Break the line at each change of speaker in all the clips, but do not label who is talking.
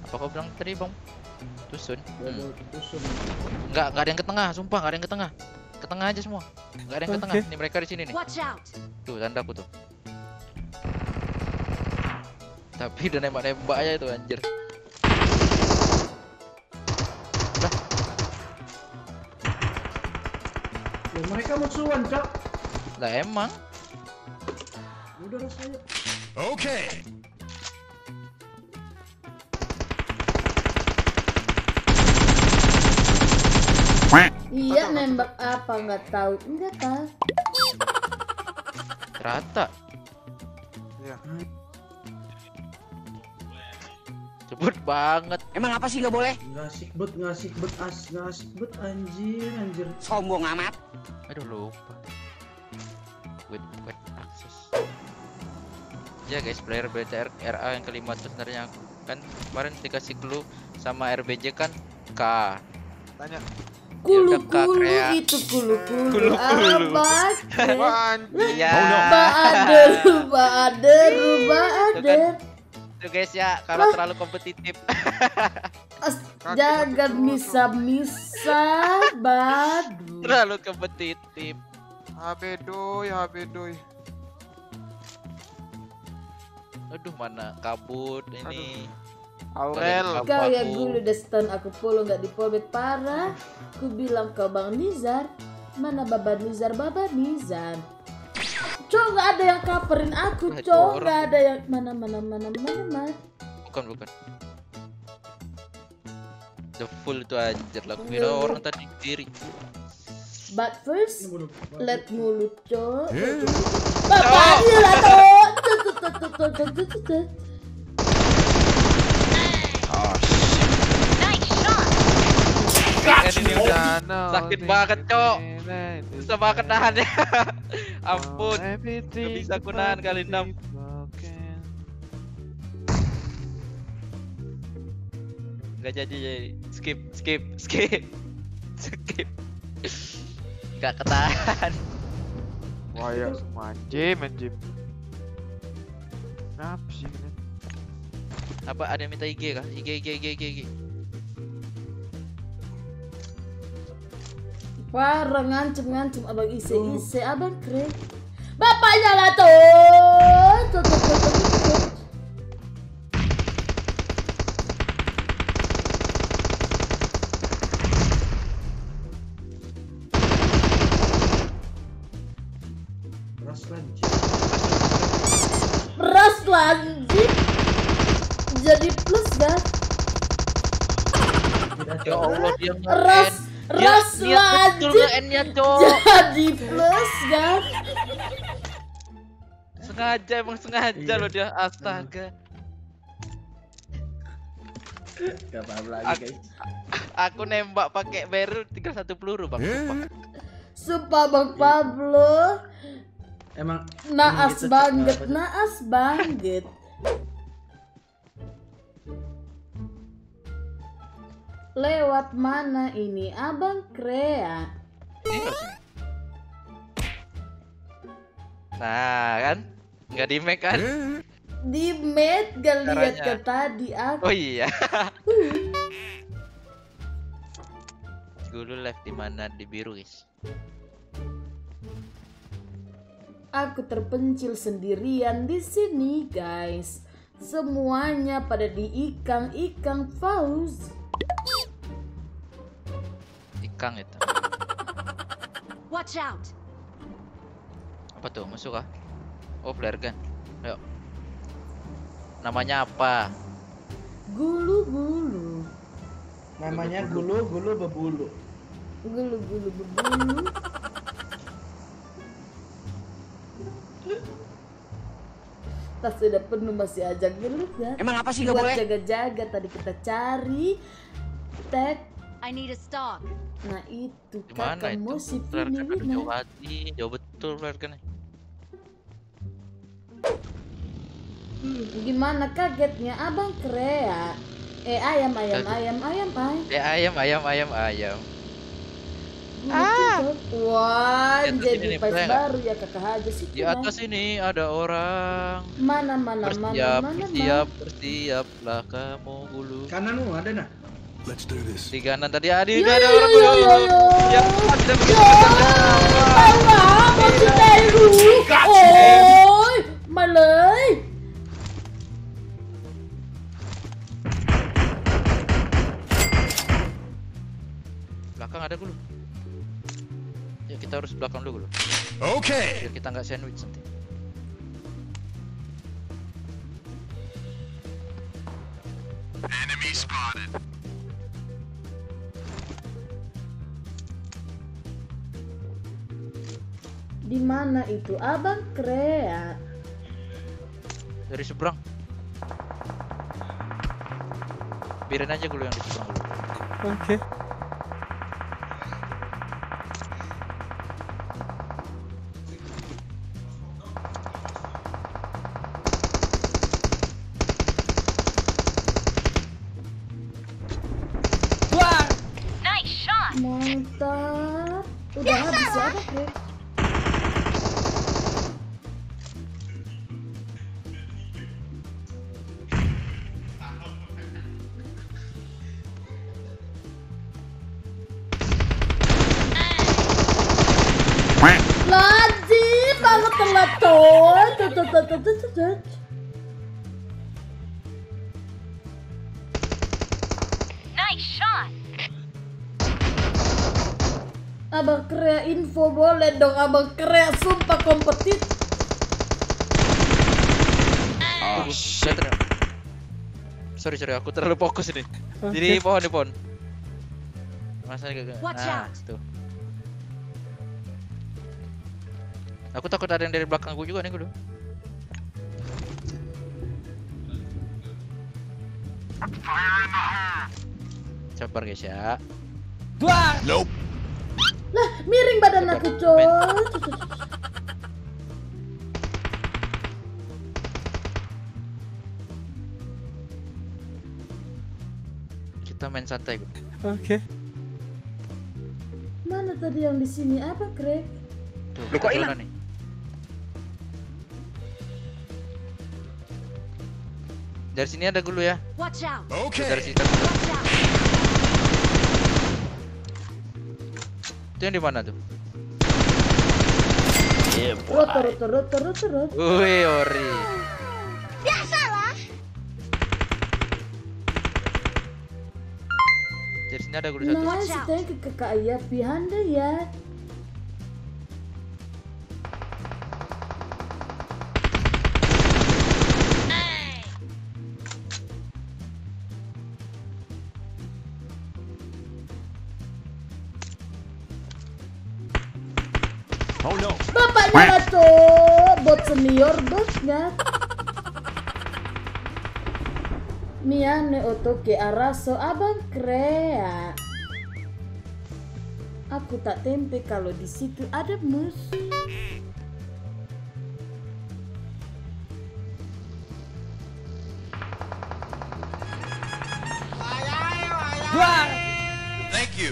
Apa kau bilang tadi bang? Tusun?
Tusun.
Nggak ada yang ke tengah, sumpah nggak ada yang ke tengah. Ke tengah aja semua. Nggak ada yang ke tengah. Ini mereka di sini nih.
Watch out.
Tuh tandaku tuh. Tapi udah nembak-nembak aja itu anjir. Udah.
Ya, mereka musuhan, Cok.
Lah emang.
Udah rasanya.
Okay.
Iya nembak apa nggak tahu. Enggak tahu.
Rata.
Iya.
Cepet banget.
Emang apa sih nggak boleh?
Nggak asik bet anjir.
Sombong amat.
Aduh lupa. Wait access. Ya guys, player BTR RA yang kelima tuh sebenarnya kan kemarin dikasih clue sama RBJ kan K.
Tanya.
Kulu
Krea.
itu kulu
Kulu.
apa?
Iya.
Baader.
Tuh guys ya, kalau terlalu kompetitif.
Jangan misa badu.
Terlalu kompetitif.
Habedoy.
Aduh mana kabut ini.
Aurel.
Kau ya dulu udah setahun aku follow nggak di polbet parah. Ku bilang ke Bang Nizar, mana Baba Nizar. Cok nggak ada yang coverin aku,
Wah,
cok
orang.
nggak ada yang mana.
Bukan. The full itu anjir lah. Kira orang tadi diri.
But first,
Ini bodoh.
let mulut cok. Bapaknya lah tuh.
Nice shot.
Kan ini udah
Jana,
sakit banget, Cok. Susah banget nahannya. Ampun. Gak bisa aku nahan kali 6. Gak jadi. Skip. Gak ketahan.
Wah ya semua anjim. Kenapa sih ini?
Apa ada yang minta IG kah? IG.
Parah ngancem abang ise abang keren. Bapaknya lah tuh. Ras lanjut. Jadi plus kan?
Ya Allah dia
Ras
betul
lanjut.
N-nya, Cok.
Jadi plus kan?
Sengaja loh dia. Astaga.
Gak paham lagi, guys.
Aku nembak pakai barrel tinggal 1 peluru, Bang. Sumpah.
Sumpah Bang Pablo.
Emang
Naas
gitu,
banget. Lewat mana ini Abang Krea?
Nah, kan? Nggak di make kan?
Di med gak lihat
Caranya.
ke tadi aku.
Oh iya. Dulu live di mana? Di biru, guys.
Aku terpencil sendirian di sini, guys. Semuanya pada diikang Fauz.
Ikang itu.
Watch out.
Apa tuh? Masuk kah? Oh, flare gun. Ayo. Namanya apa?
Gulu.
namanya gulu bebulu.
Gulu bebulu. Tas sudah penuh masih ajak dulu ya.
Emang apa sih nggak
Buat
boleh?
jaga-jaga tadi kita cari tag.
I need a stock.
Nah itu
Di mana
kakak
itu?
musik
Flare gun aduh,
ini.
jauh hati, jauh betul flare gun.
Gimana kagetnya Abang Krea? Ayam.
Ayam.
Gulu Wah,
Di atas
jadi
ini nih,
device
percaya
baru ya kakak aja sih.
Di atas ini ada orang.
Mana
Bersiaplah kamu dulu.
Kananmu ada nah.
Let's do this.
Di kanan tadi ada
Yo,
ada
yo,
orang
yo,
dulu.
yo, yo.
Ya, tidak begitu.
Mau cintai dulu. Oi,มาเลย
Belakang ada dulu. Ya kita harus belakang dulu.
Okay.
Biar kita nggak sandwich nanti.
Enemy spotted.
Di mana itu Abang Krea?
Dari seberang. Biarin aja dulu yang di seberang dulu.
Oke.
Mantap. Udah habis ya Abang Krea? Lazim banget telat tuh. Abang Krea info boleh dong Abang Krea sumpah kompetitif.
Oh, shit. Sorry, aku terlalu fokus ini. Jadi di pohon. Masa gak. Nah, itu. Aku takut ada yang dari belakang aku juga nih dulu. Sabar guys ya.
Nope.
Lah miring badan aku coy.
Kita main santai, Bro.
Oke.
Mana tadi yang di sini Abang Krea?
Tuh,
Loh, kok
kita
hilang?
zona nih. Dari sini ada dulu ya.
Watch out!
Dari
Okay.
sini.
Watch out!
Itu yang di mana tuh?
Rotor.
Wih, ori. Dari sini ada dulu satu.
Nice, thank you kakak Ayah Pihanda ya.
Oh no.
Bapaknya lah tuh, bot senior bot nggak? Miane otoke araso Abang Krea. Aku tak tempe kalau di situ ada musuh.
Thank you.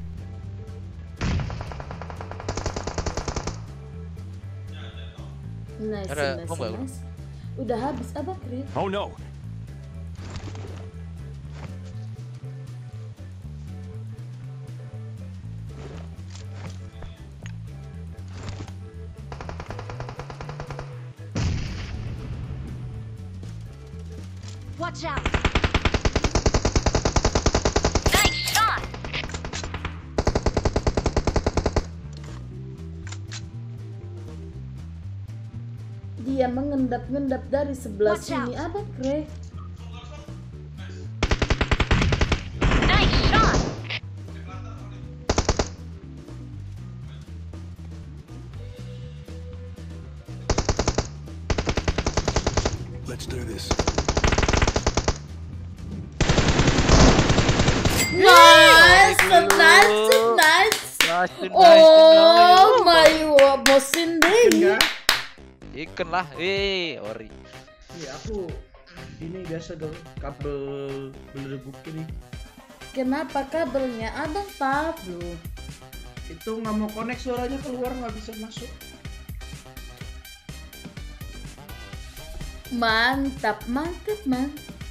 Nice,
Ada
nice,
bom nggak, Bro?
nice. Udah habis Abang Krea.
Oh no.
Watch out! Nice shot!
Dia mengendap-ngendap dari sebelah
Watch
sini
out.
Abang Krea.
Nice shot!
Let's do this.
Nice, nice. Oh my god, bosin deh.
Enggak.
Ikan lah, ori.
Iya aku ini biasa dong kabel belerubuk ini.
Kenapa kabelnya Abang Pablo?
Itu nggak mau connect, suaranya keluar nggak bisa masuk.
Mantap, mantap, mantap.